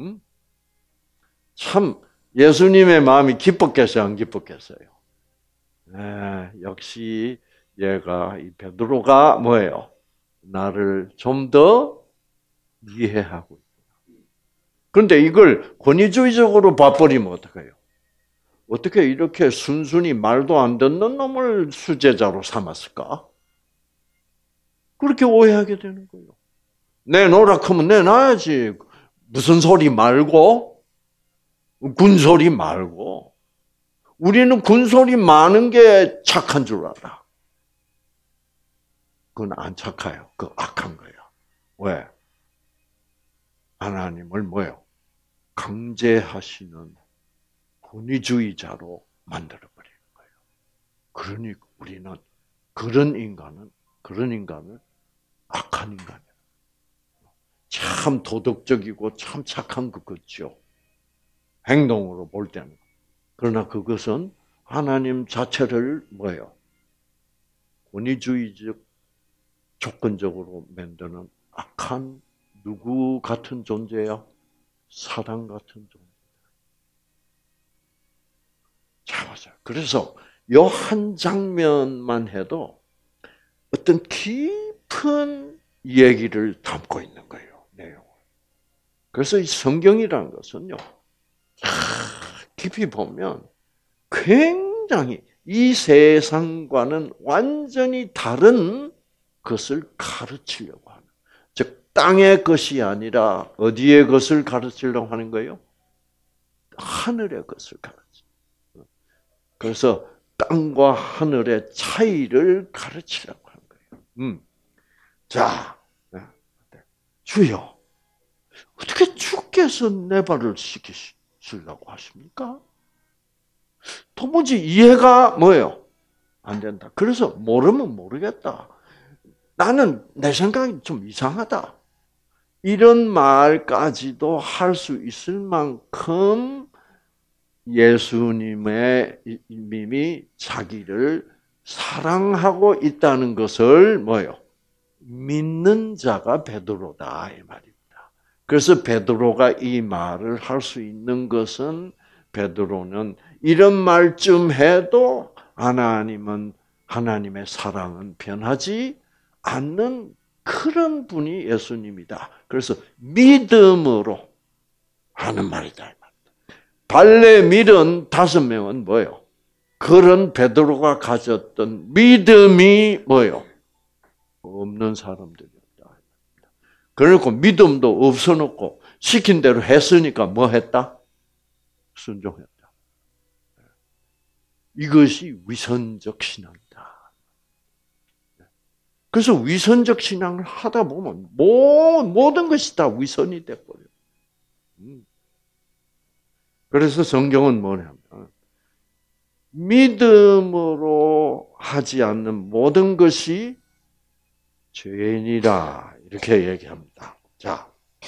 참, 예수님의 마음이 기뻤겠어요, 안 기뻤겠어요? 네, 역시 얘가, 이 베드로가 뭐예요? 나를 좀 더 이해하고 있구나. 그런데 이걸 권위주의적으로 봐버리면 어떡해요? 어떻게 이렇게 순순히 말도 안 듣는 놈을 수제자로 삼았을까? 그렇게 오해하게 되는 거예요. 내놓으라 하면 내놔야지. 무슨 소리 말고, 군소리 말고. 우리는 군소리 많은 게 착한 줄 알아. 그건 안 착해요. 그건 악한 거야. 왜? 하나님을 뭐예요? 강제하시는 권위주의자로 만들어버리는 거예요. 그러니 우리는 그런 인간을 악한 인간이에요. 참 도덕적이고 참 착한 것 같죠. 행동으로 볼 때는. 그러나 그것은 하나님 자체를 뭐예요? 권위주의적 조건적으로 만드는 악한 누구 같은 존재야? 사단 같은 존재. 자, 맞아요. 그래서 이 한 장면만 해도 어떤 깊은 얘기를 담고 있는 거예요. 내용을. 그래서 이 성경이라는 것은요. 깊이 보면 굉장히 이 세상과는 완전히 다른 것을 가르치려고 하는. 즉 땅의 것이 아니라 어디의 것을 가르치려고 하는 거예요? 하늘의 것을 가르치는. 그래서 땅과 하늘의 차이를 가르치려고 하는 거예요. 자, 주여, 어떻게 주께서 내 발을 씻기시려고 하십니까? 도무지 이해가 뭐예요? 안 된다. 그래서 모르면 모르겠다. 나는 내 생각이 좀 이상하다. 이런 말까지도 할 수 있을 만큼 예수님의 이미 자기를 사랑하고 있다는 것을 뭐요? 믿는 자가 베드로다 이 말입니다. 그래서 베드로가 이 말을 할 수 있는 것은 베드로는 이런 말쯤 해도 하나님은 하나님의 사랑은 변하지 않는 그런 분이 예수님이다. 그래서 믿음으로 하는 말이다. 발레 밀은 5명은 뭐예요? 그런 베드로가 가졌던 믿음이 뭐예요? 없는 사람들이었다. 그러니까 믿음도 없어놓고 시킨 대로 했으니까 뭐 했다? 순종했다. 이것이 위선적 신앙이다. 그래서 위선적 신앙을 하다 보면 모든 것이 다 위선이 돼버려요. 그래서 성경은 뭐냐면 믿음으로 하지 않는 모든 것이 죄인이다 이렇게 얘기합니다. 자,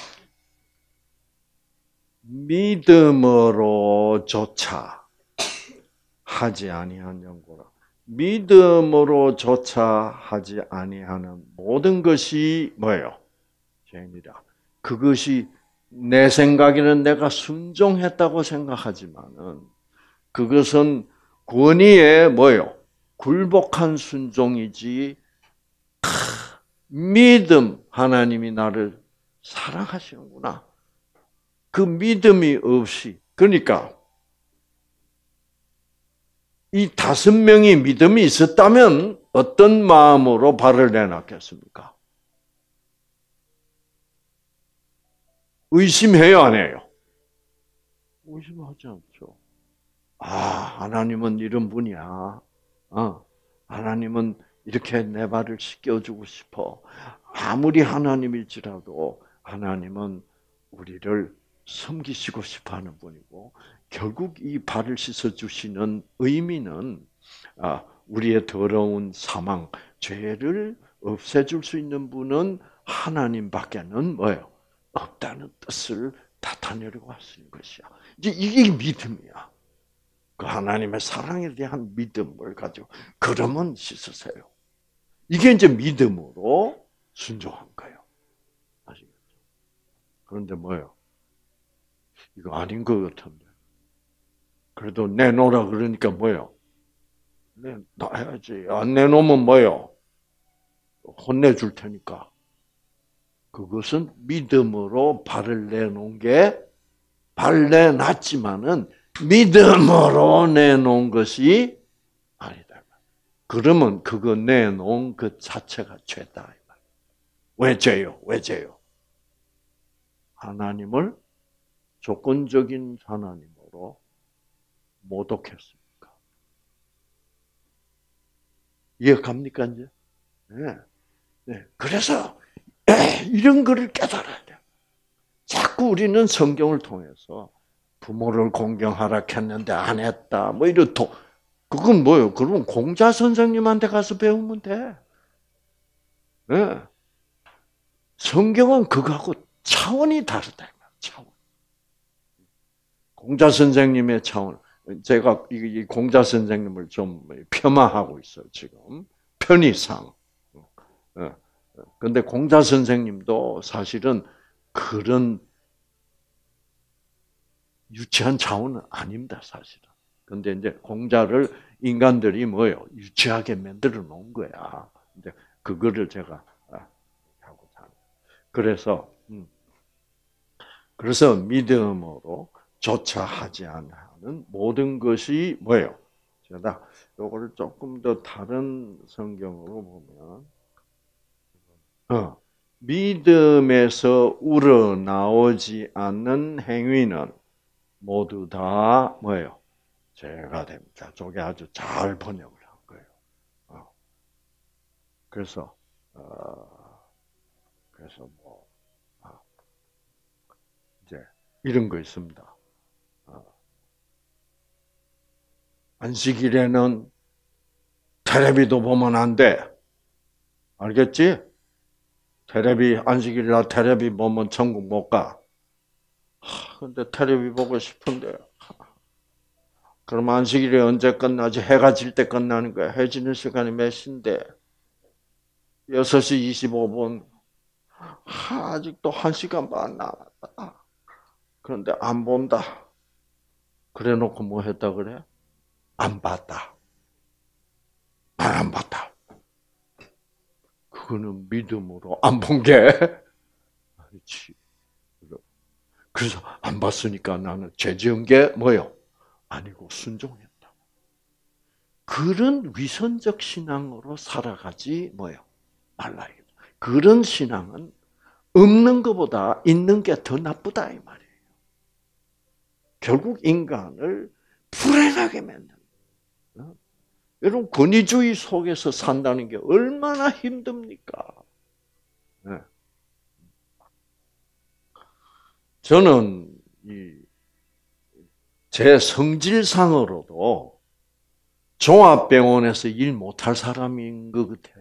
믿음으로조차 하지 아니한 영고라. 믿음으로조차 하지 아니하는 모든 것이 뭐예요? 죄인이다. 그것이 내 생각에는 내가 순종했다고 생각하지만은 그것은 권위에 뭐예요? 굴복한 순종이지 믿음 하나님이 나를 사랑하시는구나. 그 믿음이 없이 그러니까 이 5명이 믿음이 있었다면 어떤 마음으로 발을 내놨겠습니까? 의심해요, 안 해요? 의심하지 않죠. 하나님은 이런 분이야. 하나님은 이렇게 내 발을 씻겨주고 싶어. 아무리 하나님일지라도 하나님은 우리를 섬기시고 싶어하는 분이고 결국 이 발을 씻어주시는 의미는 우리의 더러운 사망, 죄를 없애줄 수 있는 분은 하나님밖에는 뭐예요? 없다는 뜻을 나타내려고 하시는 것이야. 이제 이게 믿음이야. 그 하나님의 사랑에 대한 믿음을 가지고 그러면 씻으세요. 이게 이제 믿음으로 순종한 거예요. 아시겠죠? 그런데 뭐예요? 이거 아닌 것 같은데. 그래도 내놓으라 그러니까 뭐예요? 내놔야지. 안 내놓으면 뭐예요? 혼내줄 테니까. 그것은 믿음으로 발을 내놓은 게 발 내놨지만은 믿음으로 내놓은 것이 아니다. 그러면 그거 내놓은 그 자체가 죄다. 왜 죄요? 왜 죄요? 하나님을 조건적인 하나님으로 모독했습니까? 이해갑니까 이제? 네. 네. 그래서 이런 거를 깨달아야 돼요. 자꾸 우리는 성경을 통해서 부모를 공경하라 했는데 안 했다. 뭐 이런 그건 뭐예요? 그러면 공자 선생님한테 가서 배우면 돼. 네. 성경은 그거하고 차원이 다르다. 차원. 공자 선생님의 차원. 제가 이 공자 선생님을 좀 폄하하고 있어요, 지금. 편의상. 근데 공자 선생님도 사실은 그런 유치한 차원은 아닙니다, 사실은. 근데 이제 공자를 인간들이 뭐예요? 유치하게 만들어 놓은 거야. 이제 그거를 제가 하고 사는. 그래서 믿음으로 조차하지 않는 모든 것이 뭐예요? 제가 이거를 조금 더 다른 성경으로 보면, 믿음에서 우러나오지 않는 행위는 모두 다 뭐예요? 죄가 됩니다. 저게 아주 잘 번역을 한 거예요. 그래서 뭐 이제 이런 거 있습니다. 안식일에는 텔레비도 보면 안 돼. 알겠지? 안식일날 텔레비 보면 천국 못 가. 근데 텔레비 보고 싶은데. 그럼 안식일이 언제 끝나지? 해가 질 때 끝나는 거야. 해 지는 시간이 몇 시인데? 6시 25분. 아직도 1시간 반 남았다. 그런데 안 본다. 그래 놓고 뭐 했다 그래? 안 봤다. 안 봤다. 그거는 믿음으로 안 본 게 아니지. 그래서 안 봤으니까 나는 죄 지은 게 뭐요? 아니고 순종했다. 그런 위선적 신앙으로 살아가지 뭐요? 말라. 그런 신앙은 없는 것보다 있는 게 더 나쁘다 이 말이에요. 결국 인간을 불행하게 만든다. 여러분 권위주의 속에서 산다는 게 얼마나 힘듭니까? 네. 저는 제 성질상으로도 종합병원에서 일 못할 사람인 것 같아.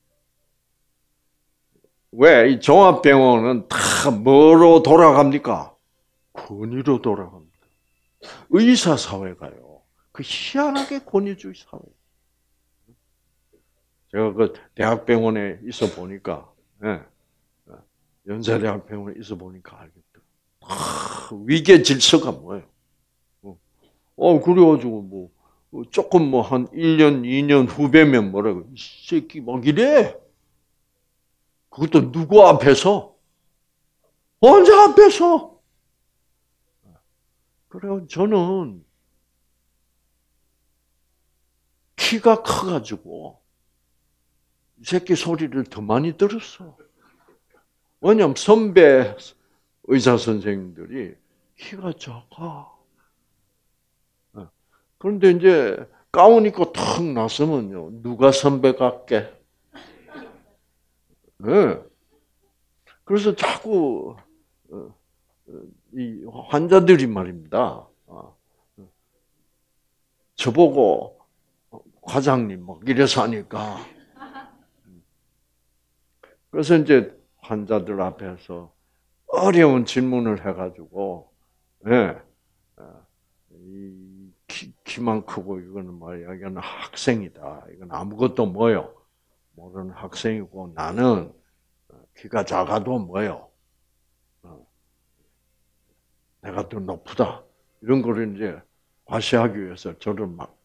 왜? 이 종합병원은 다 뭐로 돌아갑니까? 권위로 돌아갑니다. 의사사회가요. 그 희한하게 권위주의 사회. 제가 그 대학병원에 있어 보니까, 연세대학병원에 있어 보니까 알겠다. 위계 질서가 뭐예요? 그래가지고 조금 한 1년, 2년 후배면 뭐라고, 이 새끼 막 이래. 그것도 누구 앞에서? 혼자 앞에서. 그래요. 저는 키가 커가지고 이 새끼 소리를 더 많이 들었어. 왜냐면 선배 의사 선생님들이 키가 작아. 그런데 이제 가운 입고 탁 나서면요. 누가 선배 같게? 네. 그래서 자꾸 이 환자들이 말입니다. 저보고 과장님 막 이래서 하니까 그래서 이제 환자들 앞에서 어려운 질문을 해가지고 예, 이 키만 크고 이거는 말이야 이거는 학생이다. 이건 아무것도 뭐요 모르는 학생이고 나는 키가 작아도 뭐요 내가 더 높다. 이런 거를 이제 과시하기 위해서 저를 막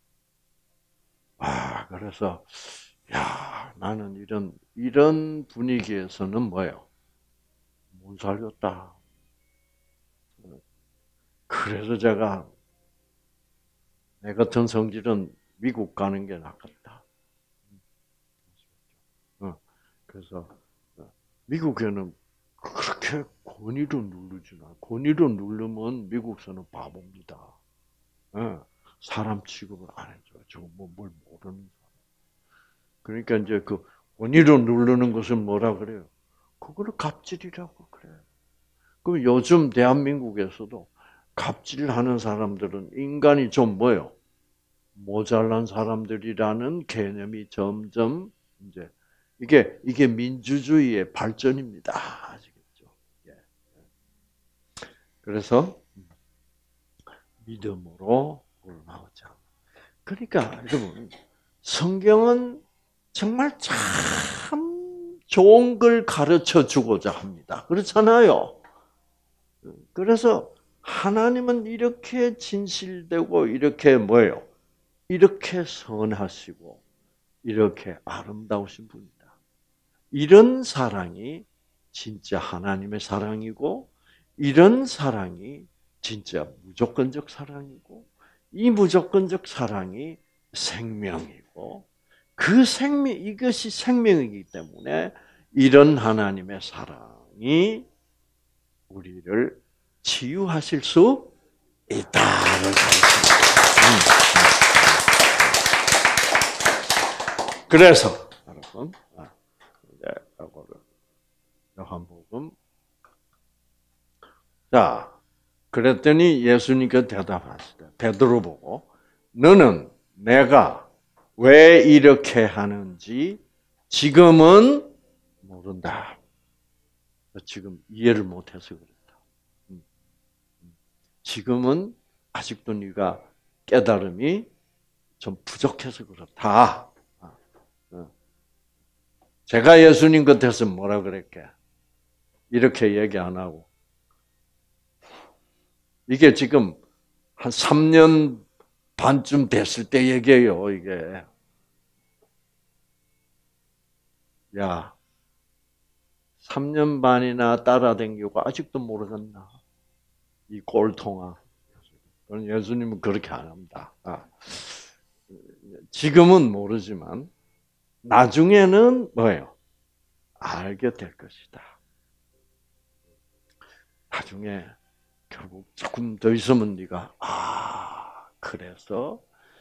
그래서 야 나는 이런 분위기에서는 뭐예요 못 살겠다. 그래서 제가 내 같은 성질은 미국 가는 게 낫겠다. 그래서 미국에는 그렇게 권위로 누르지 않아. 권위로 누르면 미국서는 바보입니다. 사람 취급을 안 해줘. 저거 뭘 모르는 사람. 그러니까 이제 그 권위로 누르는 것을 뭐라 그래요? 그거를 갑질이라고 그래요. 그럼 요즘 대한민국에서도 갑질하는 사람들은 인간이 좀 뭐요? 모자란 사람들이라는 개념이 점점 이제 이게 민주주의의 발전입니다. 아시겠죠? 예. 그래서 믿음으로 올라오자. 그러니까 여러분 성경은 정말 참 좋은 걸 가르쳐 주고자 합니다. 그렇잖아요. 그래서 하나님은 이렇게 진실되고 이렇게 뭐예요? 이렇게 선하시고 이렇게 아름다우신 분이다. 이런 사랑이 진짜 하나님의 사랑이고 이런 사랑이 진짜 무조건적 사랑이고 이 무조건적 사랑이 생명이고 그 생명 이것이 생명이기 때문에 이런 하나님의 사랑이 우리를 치유하실 수 있다는 사실입니다. 그래서 여러분, 이제 이거를 요한복음. 자, 그랬더니 예수님께서 대답하시되 베드로 보고 너는 내가 왜 이렇게 하는지 지금은 모른다. 지금 이해를 못해서 그렇다. 지금은 아직도 네가 깨달음이 좀 부족해서 그렇다. 제가 예수님 곁에서 뭐라 그랬게? 이렇게 얘기 안 하고. 이게 지금 한 3년 반쯤 됐을 때 얘기해요, 이게. 야, 3년 반이나 따라다니고 아직도 모르겠나? 이 꼴통아. 그건 예수님은 그렇게 안 합니다. 지금은 모르지만 나중에는 뭐예요? 알게 될 것이다. 나중에 결국 조금 더 있으면 네가 그래서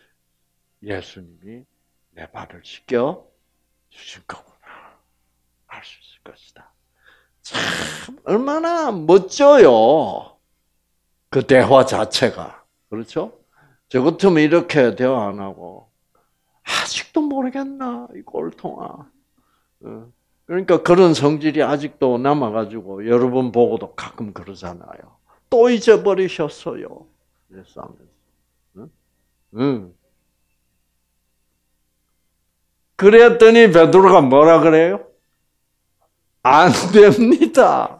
예수님이 내 발을 씻겨 주실 거구나 알 수 있을 것이다. 참 얼마나 멋져요. 그 대화 자체가. 그렇죠? 저 같으면 이렇게 대화 안 하고 아직도 모르겠나 이 꼴통아. 그러니까 그런 성질이 아직도 남아가지고 여러분 보고도 가끔 그러잖아요. 또 잊어버리셨어요. 그랬더니 베드로가 뭐라 그래요? 안 됩니다.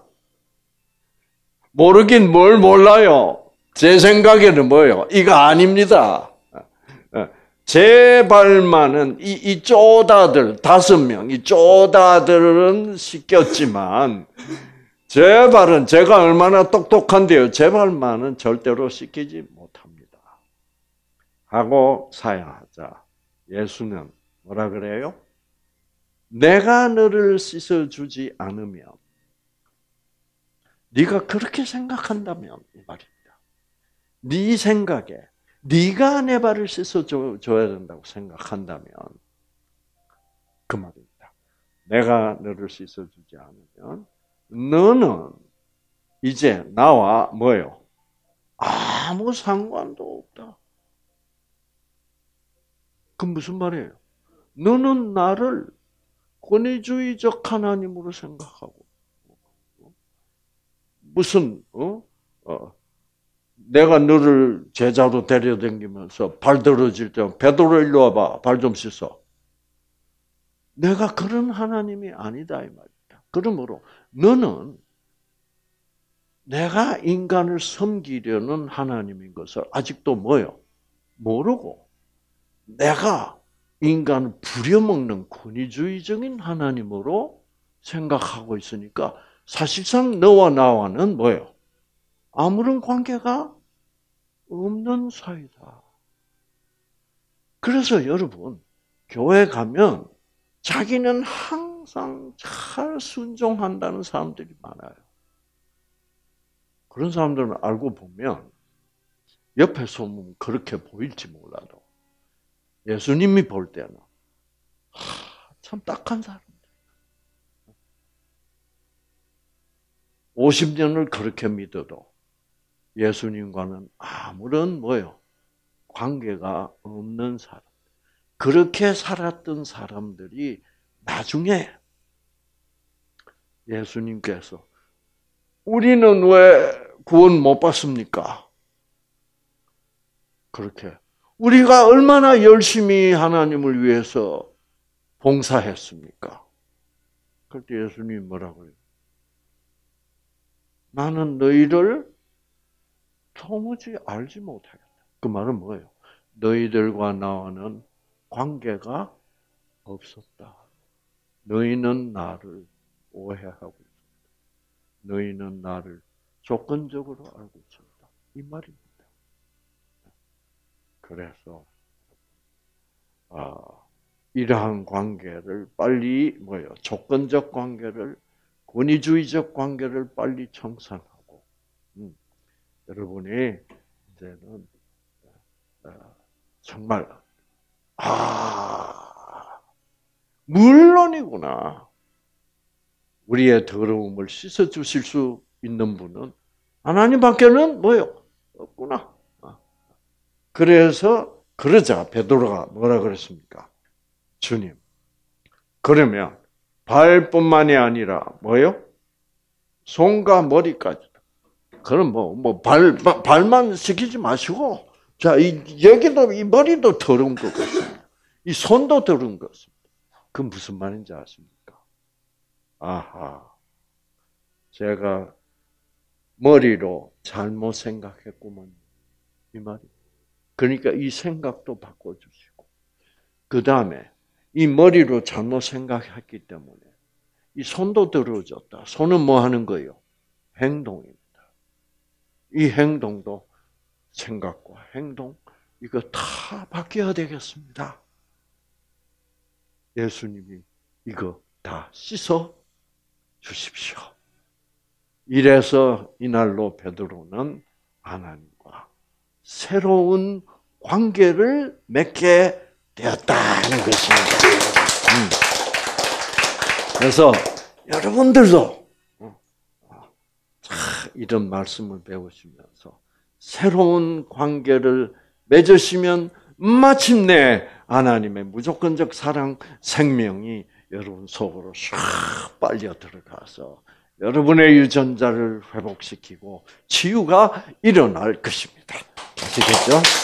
모르긴 뭘 몰라요. 제 생각에는 뭐예요? 이거 아닙니다. 제 발만은 이 쪼다들 5명, 이 쪼다들은 씻겼지만 제 발은 제가 얼마나 똑똑한데요. 제 발만은 절대로 씻기지 못합니다. 하고 사양하자. 예수는 뭐라 그래요? 내가 너를 씻어주지 않으면 네가 그렇게 생각한다면 이 말입니다. 네 생각에 네가 내 발을 씻어줘야 된다고 생각한다면 그 말입니다. 내가 너를 씻어주지 않으면 너는 이제 나와 뭐예요? 아무 상관도 없다. 그 무슨 말이에요? 너는 나를 권위주의적 하나님으로 생각하고 무슨 내가 너를 제자로 데려다니면서 발 떨어질 때 베드로 일로 와봐. 발 좀 씻어. 내가 그런 하나님이 아니다 이 말이다. 그러므로 너는 내가 인간을 섬기려는 하나님인 것을 아직도 뭐요? 모르고 내가 인간을 부려먹는 권위주의적인 하나님으로 생각하고 있으니까 사실상 너와 나와는 뭐예요? 아무런 관계가 없는 사이다. 그래서 여러분, 교회 가면 자기는 항상 잘 순종한다는 사람들이 많아요. 그런 사람들은 알고 보면 옆에서 보면 그렇게 보일지 몰라도 예수님이 볼 때는 참 딱한 사람들. 50년을 그렇게 믿어도 예수님과는 아무런 뭐요? 관계가 없는 사람. 그렇게 살았던 사람들이 나중에 예수님께서 우리는 왜 구원 못 받습니까? 그렇게 우리가 얼마나 열심히 하나님을 위해서 봉사했습니까? 그때 예수님이 뭐라고 해요? 나는 너희를 도무지 알지 못하겠다. 그 말은 뭐예요? 너희들과 나와는 관계가 없었다. 너희는 나를 오해하고 있었다. 너희는 나를 조건적으로 알고 있었다. 이 말입니다. 그래서 이러한 관계를 빨리 뭐예요? 조건적 관계를 권위주의적 관계를 빨리 청산하고 여러분이 이제는 정말 물론이구나. 우리의 더러움을 씻어 주실 수 있는 분은 하나님밖에는 뭐요? 없구나. 그래서 그러자 베드로가 뭐라 그랬습니까? 주님. 그러면 발뿐만이 아니라 뭐요? 손과 머리까지. 그럼 발만 시키지 마시고, 자, 여기도, 이 머리도 더러운 것 같습니다. 이 손도 더러운 것 같습니다. 그 무슨 말인지 아십니까? 아하. 제가 머리로 잘못 생각했구먼. 이 말이. 그러니까 이 생각도 바꿔주시고, 그 다음에 이 머리로 잘못 생각했기 때문에 이 손도 더러워졌다. 손은 뭐 하는 거예요? 행동입니다. 이 행동도 생각과 행동, 이거 다 바뀌어야 되겠습니다. 예수님이 이거 다 씻어 주십시오. 이래서 이날로 베드로는 하나님과 새로운 관계를 맺게 되었다는 것입니다. 그래서 여러분들도 이런 말씀을 배우시면서 새로운 관계를 맺으시면 마침내 하나님의 무조건적 사랑 생명이 여러분 속으로 샥 빨려 들어가서 여러분의 유전자를 회복시키고 치유가 일어날 것입니다. 아시겠죠?